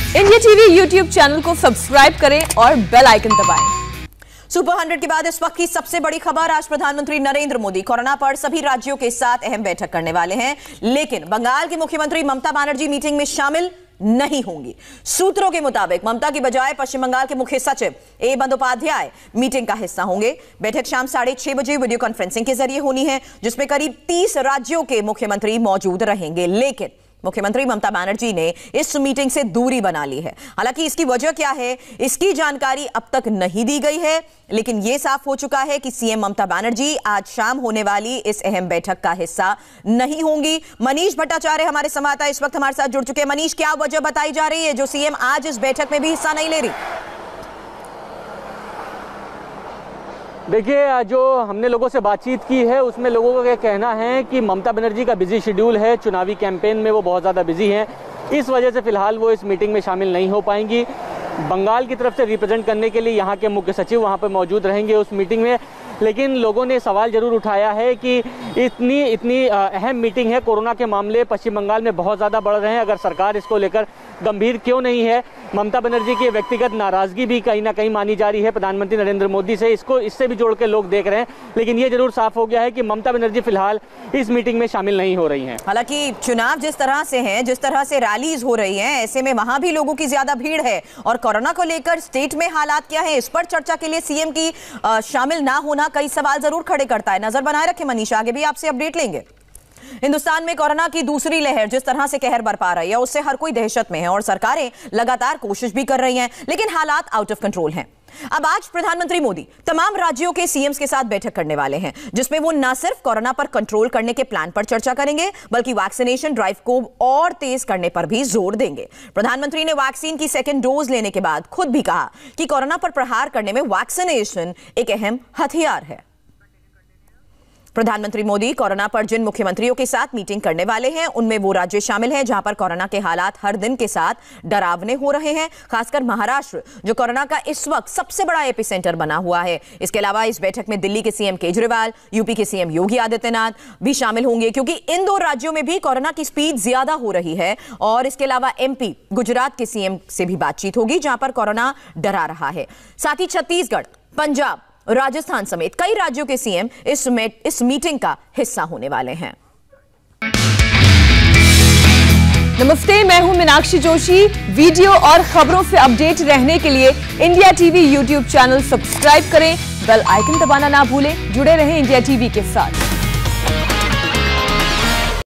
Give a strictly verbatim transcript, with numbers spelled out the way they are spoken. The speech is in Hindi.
इंडिया टीवी यूट्यूब चैनल को सब्सक्राइब करें और बेल आइकन दबाएं। सुपर हंड्रेड के बाद इस वक्त की सबसे बड़ी खबर। आज प्रधानमंत्री नरेंद्र मोदी कोरोना पर सभी राज्यों के साथ अहम बैठक करने वाले हैं, लेकिन बंगाल की मुख्यमंत्री ममता बनर्जी मीटिंग में शामिल नहीं होंगी। सूत्रों के मुताबिक ममता की बजाय पश्चिम बंगाल के मुख्य सचिव ए बंदोपाध्याय मीटिंग का हिस्सा होंगे। बैठक शाम साढ़े छह बजे वीडियो कॉन्फ्रेंसिंग के जरिए होनी है, जिसमें करीब तीस राज्यों के मुख्यमंत्री मौजूद रहेंगे। लेकिन मुख्यमंत्री ममता बनर्जी ने इस मीटिंग से दूरी बना ली है। हालांकि इसकी वजह क्या है, इसकी जानकारी अब तक नहीं दी गई है, लेकिन यह साफ हो चुका है कि सीएम ममता बनर्जी आज शाम होने वाली इस अहम बैठक का हिस्सा नहीं होंगी। मनीष भट्टाचार्य हमारे संवाददाता इस वक्त हमारे साथ जुड़ चुके हैं। मनीष, क्या वजह बताई जा रही है जो सीएम आज इस बैठक में भी हिस्सा नहीं ले रही? देखिए, जो हमने लोगों से बातचीत की है उसमें लोगों का कहना है कि ममता बनर्जी का बिजी शेड्यूल है, चुनावी कैंपेन में वो बहुत ज़्यादा बिजी हैं, इस वजह से फिलहाल वो इस मीटिंग में शामिल नहीं हो पाएंगी। बंगाल की तरफ से रिप्रेजेंट करने के लिए यहाँ के मुख्य सचिव वहाँ पर मौजूद रहेंगे उस मीटिंग में। लेकिन लोगों ने सवाल जरूर उठाया है कि इतनी इतनी अहम मीटिंग है, कोरोना के मामले पश्चिम बंगाल में बहुत ज़्यादा बढ़ रहे हैं, अगर सरकार इसको लेकर गंभीर क्यों नहीं है? ममता बनर्जी की व्यक्तिगत नाराजगी भी कहीं ना कहीं मानी जा रही है प्रधानमंत्री नरेंद्र मोदी से, इसको इससे भी जोड़ के लोग देख रहे हैं। लेकिन ये जरूर साफ हो गया है कि ममता बनर्जी फिलहाल इस मीटिंग में शामिल नहीं हो रही हैं। हालांकि चुनाव जिस तरह से हैं, जिस तरह से रैलीज हो रही हैं, ऐसे में वहां भी लोगों की ज्यादा भीड़ है और कोरोना को लेकर स्टेट में हालात क्या है, इस पर चर्चा के लिए सीएम की शामिल ना होना कई सवाल जरूर खड़े करता है। नजर बनाए रखें मनीषा, आगे भी आपसे अपडेट लेंगे। हिंदुस्तान में कोरोना की दूसरी लहर जिस तरह से कहर बरपा रही है, उससे हर कोई दहशत में है और सरकारें लगातार कोशिश भी कर रही हैं, लेकिन हालात आउट ऑफ कंट्रोल हैं। अब आज प्रधानमंत्री मोदी तमाम राज्यों के सीएम्स के साथ बैठक करने वाले हैं, जिसमें वो न सिर्फ कोरोना पर कंट्रोल करने के प्लान पर चर्चा करेंगे, बल्कि वैक्सीनेशन ड्राइव को और तेज करने पर भी जोर देंगे। प्रधानमंत्री ने वैक्सीन की सेकेंड डोज लेने के बाद खुद भी कहा कि कोरोना पर प्रहार करने में वैक्सीनेशन एक अहम हथियार है। प्रधानमंत्री मोदी कोरोना पर जिन मुख्यमंत्रियों के साथ मीटिंग करने वाले हैं, उनमें वो राज्य शामिल हैं जहां पर कोरोना के हालात हर दिन के साथ डरावने हो रहे हैं, खासकर महाराष्ट्र जो कोरोना का इस वक्त सबसे बड़ा एपिसेंटर बना हुआ है। इसके अलावा इस बैठक में दिल्ली के सीएम केजरीवाल, यूपी के सीएम योगी आदित्यनाथ भी शामिल होंगे, क्योंकि इन दो राज्यों में भी कोरोना की स्पीड ज्यादा हो रही है। और इसके अलावा एमपी गुजरात के सीएम से भी बातचीत होगी जहां पर कोरोना डरा रहा है। साथ ही छत्तीसगढ़, पंजाब, राजस्थान समेत कई राज्यों के सीएम इस इस मीटिंग का हिस्सा होने वाले हैं। नमस्ते, मैं हूं मीनाक्षी जोशी। वीडियो और खबरों से अपडेट रहने के लिए India TV YouTube channel subscribe करें, बेल आइकन दबाना ना भूलें। जुड़े रहें इंडिया टीवी के साथ।